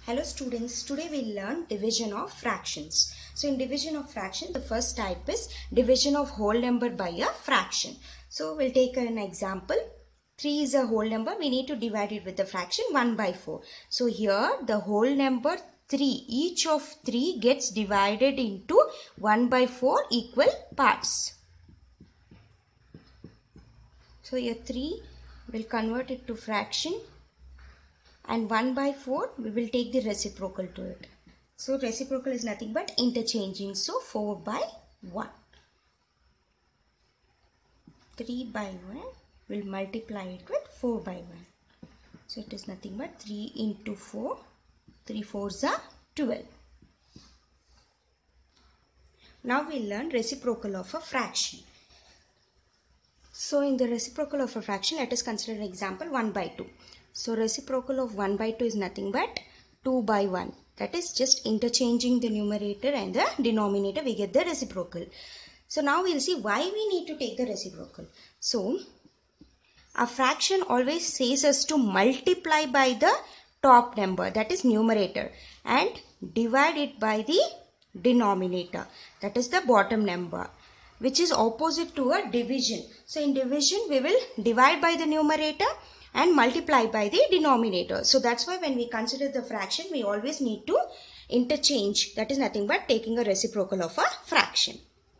Hello students, today we'll learn division of fractions. So in division of fraction, the first type is division of whole number by a fraction. So we'll take an example. 3 is a whole number. We need to divide it with the fraction 1 by 4. So here the whole number 3, each of 3 gets divided into 1 by 4 equal parts. So here 3 will convert it to fraction. And 1 by 4 we will take the reciprocal to it. So reciprocal is nothing but interchanging. So 4 by 1. 3 by 1 will multiply it with 4 by 1. So it is nothing but 3 into 4. 3 4s are 12. Now we learn reciprocal of a fraction. So in the reciprocal of a fraction, let us consider an example 1 by 2. So reciprocal of 1 by 2 is nothing but 2 by 1. That is just interchanging the numerator and the denominator, we get the reciprocal. So now we will see why we need to take the reciprocal. So a fraction always says us to multiply by the top number, that is numerator, and divide it by the denominator, that is the bottom number, which is opposite to a division. So in division we will divide by the numerator and multiply by the denominator. So that's why when we consider the fraction, we always need to interchange. That is nothing but taking a reciprocal of a fraction.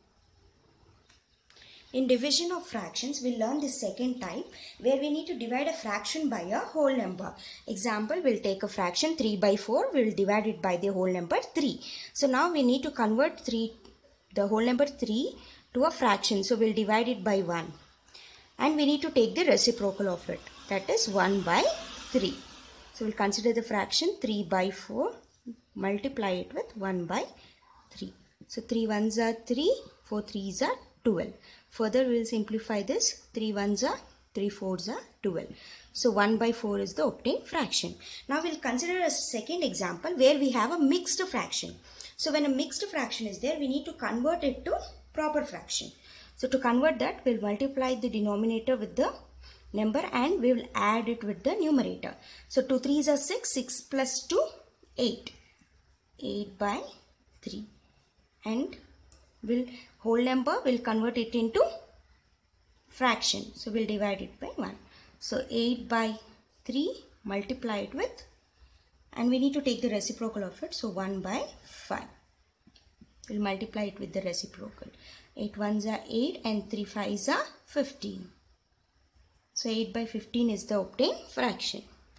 In division of fractions, we learn the second type where we need to divide a fraction by a whole number. Example, we'll take a fraction 3 by 4. We will divide it by the whole number 3. So now we need to convert the whole number 3 to a fraction. So we'll divide it by 1. And we need to take the reciprocal of it. That is 1 by 3. So we'll consider the fraction 3 by 4. Multiply it with 1 by 3. So 3 1s are 3. 4 3s are 12. Further we will simplify this. 3 1s are 3 4s are 12. So 1 by 4 is the obtained fraction. Now we'll consider a second example where we have a mixed fraction. So when a mixed fraction is there, we need to convert it to proper fraction. So to convert that, we'll multiply the denominator with the number and we will add it with the numerator. So 2 3s are 6, 6 plus 2, 8. 8 by 3. And whole number will convert it into fraction. So we'll divide it by 1. So 8 by 3, multiply it with, and we need to take the reciprocal of it. So 1 by 5. We'll multiply it with the reciprocal. 8 1s are 8 and 3 5s are 15. So 8 by 15 is the obtained fraction.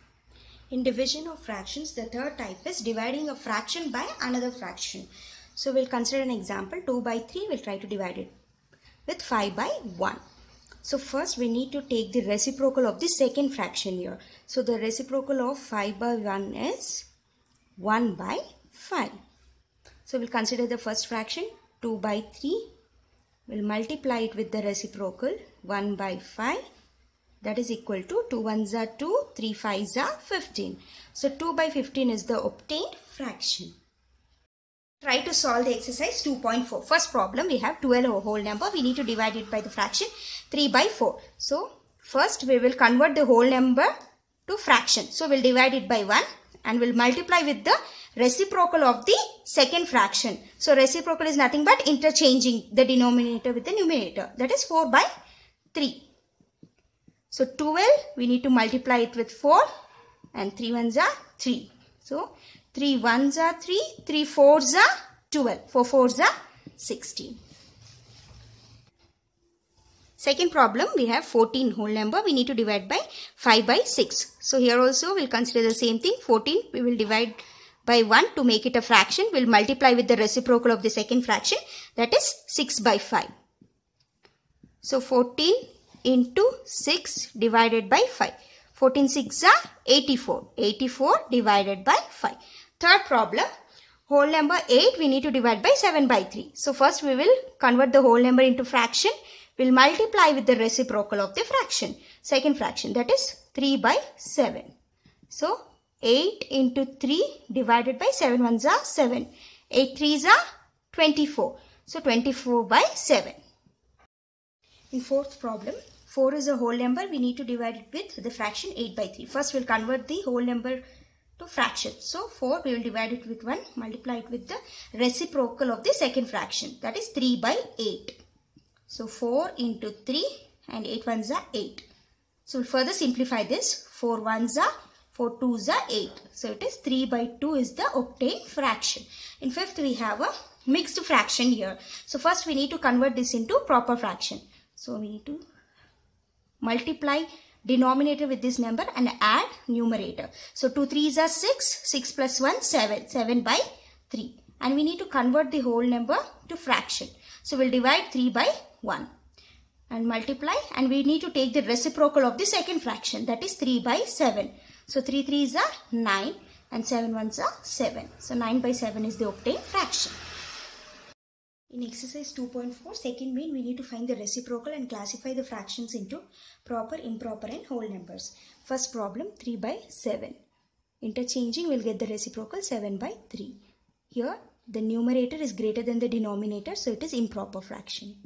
In division of fractions, the third type is dividing a fraction by another fraction. So we'll consider an example 2 by 3. We'll try to divide it with 5 by 1. So first we need to take the reciprocal of the second fraction here. So the reciprocal of 5 by 1 is 1 by 5. So we'll consider the first fraction 2 by 3. We'll multiply it with the reciprocal 1 by 5. That is equal to 2 1s are 2, 3 5s are 15. So 2 by 15 is the obtained fraction. Try to solve the exercise 2.4. First problem, we have 12 a whole number. We need to divide it by the fraction 3 by 4. So first we will convert the whole number to fraction. So we'll divide it by 1 and we'll multiply with the reciprocal of the second fraction. So reciprocal is nothing but interchanging the denominator with the numerator. That is 4 by 3. So 12, we need to multiply it with 4 and 3 1s are 3. So 3 1s are 3, 3 4s are 12, 4 4s are 16. Second problem, we have 14 whole number. We need to divide by 5 by 6. So here also we'll consider the same thing. 14, we will divide by 1 to make it a fraction. We'll multiply with the reciprocal of the second fraction. That is 6 by 5. So 14 into 6 divided by 5. 14 6 are 84. 84 divided by 5. Third problem, whole number 8 we need to divide by 7 by 3. So first we will convert the whole number into fraction. We'll multiply with the reciprocal of the fraction. Second fraction, that is 3 by 7. So 8 into 3 divided by 7 1s are 7. 8 3s are 24. So 24 by 7. In fourth problem, 4 is a whole number. We need to divide it with the fraction 8 by 3. First we'll convert the whole number to fraction. So 4 we will divide it with 1, multiply it with the reciprocal of the second fraction, that is 3 by 8. So 4 into 3 and 8 ones are 8. So we'll further simplify this. 4 ones are 4 twos are 8. So it is 3 by 2 is the obtained fraction. In fifth we have a mixed fraction here. So first we need to convert this into proper fraction. So we need to multiply denominator with this number and add numerator. So 2 3s are 6, 6 plus 1 7, 7 by 3. And we need to convert the whole number to fraction. So we'll divide 3 by 1 and multiply, and we need to take the reciprocal of the second fraction, that is 3 by 7. So 3 3s are 9 and 7 1s are 7. So 9 by 7 is the obtained fraction. In exercise 2.4, second main, we need to find the reciprocal and classify the fractions into proper, improper and whole numbers. First problem, 3 by 7. Interchanging, we'll get the reciprocal 7 by 3. Here the numerator is greater than the denominator, so it is improper fraction.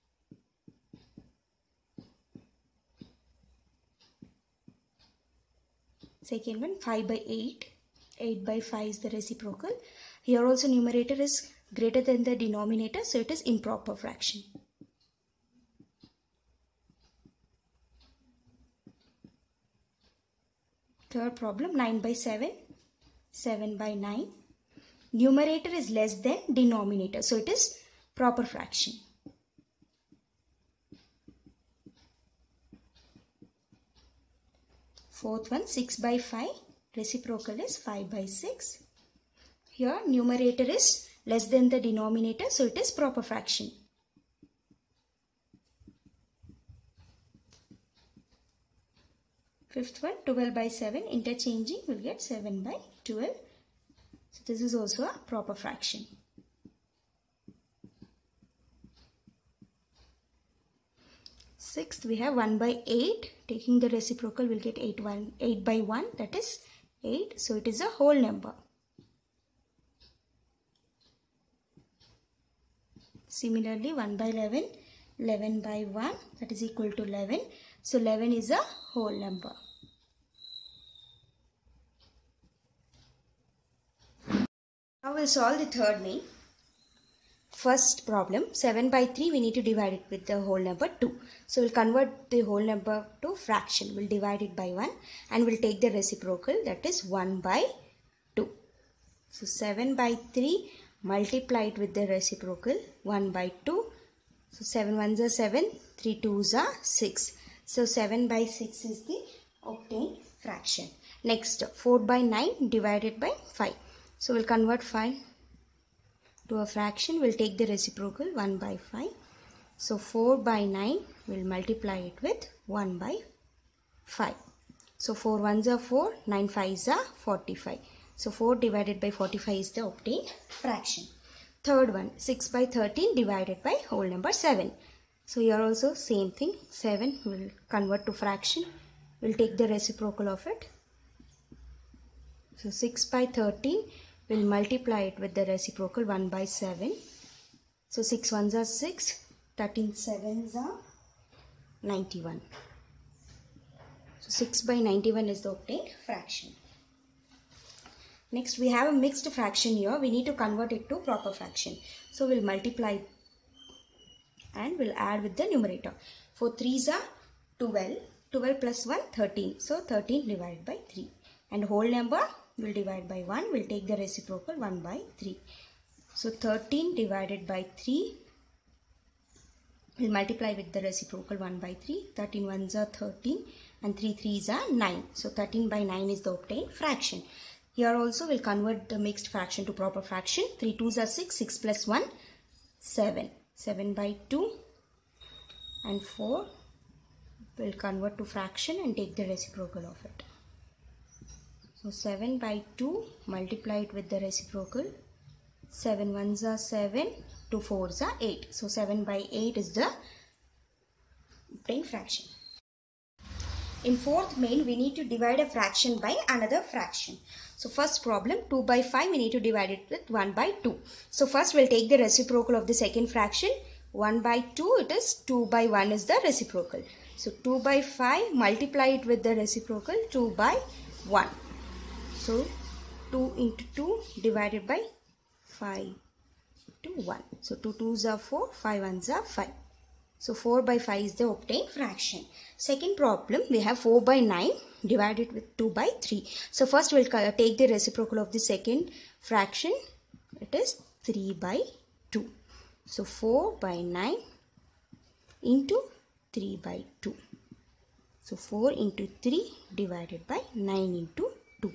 Second one, 5 by 8. 8 by 5 is the reciprocal. Here also numerator is greater than the denominator, so it is improper fraction. Third problem, 9 by 7. 7 by 9. Numerator is less than denominator, so it is proper fraction. Fourth one, 6 by 5. Reciprocal is 5 by 6. Here numerator is less than the denominator, so it is proper fraction. Fifth one, 12 by 7. Interchanging, we'll get 7 by 12. So this is also a proper fraction. Sixth, we have 1 by 8. Taking the reciprocal, we'll get 8 by 1, that is 8. So it is a whole number. Similarly, 1 by 11, 11 by 1, that is equal to 11. So 11 is a whole number. Now we'll solve the third main. First problem, 7 by 3, we need to divide it with the whole number 2. So we'll convert the whole number to fraction. We'll divide it by 1 and we'll take the reciprocal, that is 1 by 2. So 7 by 3, multiply it with the reciprocal, 1 by 2. So 7 1s are 7, 3 2s are 6. So 7 by 6 is the obtained fraction. Next, 4 by 9 divided by 5. So we'll convert 5 to a fraction. We'll take the reciprocal, 1 by 5. So 4 by 9, we'll multiply it with 1 by 5. So 4 1s are 4, 9 5s are 45. So 4 divided by 45 is the obtained fraction. Third one, 6 by 13 divided by whole number 7. So here also same thing, 7 will convert to fraction. We'll take the reciprocal of it. So 6 by 13, we'll multiply it with the reciprocal, 1 by 7. So 6 1s are 6, 13 7s are 91. So 6 by 91 is the obtained fraction. Next, we have a mixed fraction here. We need to convert it to proper fraction. So we'll multiply and we'll add with the numerator. 4 3s are 12. 12 plus 1, 13. So 13 divided by 3. And whole number we'll divide by 1. We'll take the reciprocal, 1 by 3. So 13 divided by 3. We'll multiply with the reciprocal, 1 by 3. 13 1s are 13 and 3 3s are 9. So 13 by 9 is the obtained fraction. Here also we'll convert the mixed fraction to proper fraction. 3 2s are 6. 6 plus 1, 7. 7 by 2 and 4 will convert to fraction and take the reciprocal of it. So 7 by 2, multiply it with the reciprocal. 7 1s are 7, 2 4s are 8. So 7 by 8 is the obtained fraction. In fourth main, we need to divide a fraction by another fraction. So first problem, 2 by 5, we need to divide it with 1 by 2. So first we'll take the reciprocal of the second fraction. 1 by 2, it is 2 by 1 is the reciprocal. So 2 by 5, multiply it with the reciprocal, 2 by 1. So 2 into 2 divided by 5 to 1. So 2 2s are 4, 5 1s are 5. So 4 by 5 is the obtained fraction. Second problem, we have 4 by 9 divided with 2 by 3. So first we'll take the reciprocal of the second fraction. It is 3 by 2. So 4 by 9 into 3 by 2. So 4 into 3 divided by 9 into 2.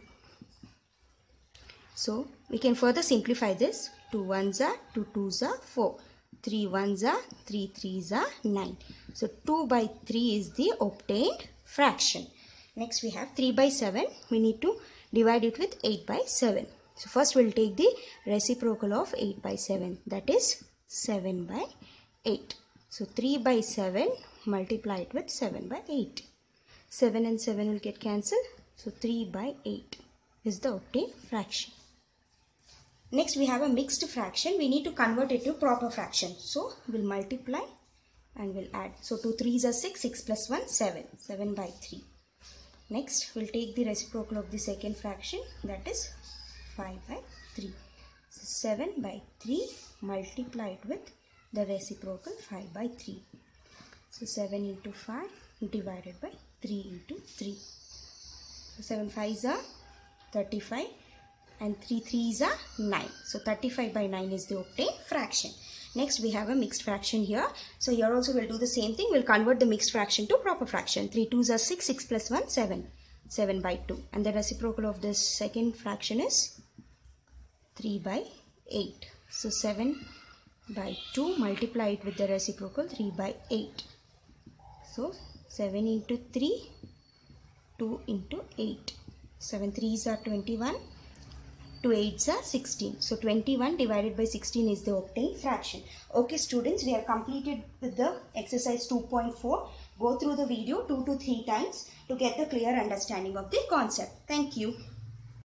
So we can further simplify this. 2 1s are 2 2s are 4. 3 1s are 3 3s are 9. So 2 by 3 is the obtained fraction. Next we have 3 by 7. We need to divide it with 8 by 7. So first we'll take the reciprocal of 8 by 7. That is 7 by 8. So 3 by 7 multiply it with 7 by 8. 7 and 7 will get cancelled. So 3 by 8 is the obtained fraction. Next we have a mixed fraction. We need to convert it to proper fraction. So we'll multiply and we'll add. So 2 3s are 6. 6 plus 1 7. 7 by 3. Next we'll take the reciprocal of the second fraction. That is 5 by 3. So 7 by 3 multiply it with the reciprocal 5 by 3. So 7 into 5 divided by 3 into 3. So 7 5s are 35 and 3 3s are 9. So 35 by 9 is the obtained fraction. Next we have a mixed fraction here. So here also we'll do the same thing. We'll convert the mixed fraction to proper fraction. 3 2s are 6. 6 plus 1 7. 7 by 2. And the reciprocal of this second fraction is 3 by 8. So 7 by 2 multiply it with the reciprocal 3 by 8. So 7 into 3, 2 into 8. 7 3s are 21, 2 8s are 16. So 21 divided by 16 is the obtained fraction. Okay students, we have completed with the exercise 2.4. Go through the video 2 to 3 times to get the clear understanding of the concept. Thank you.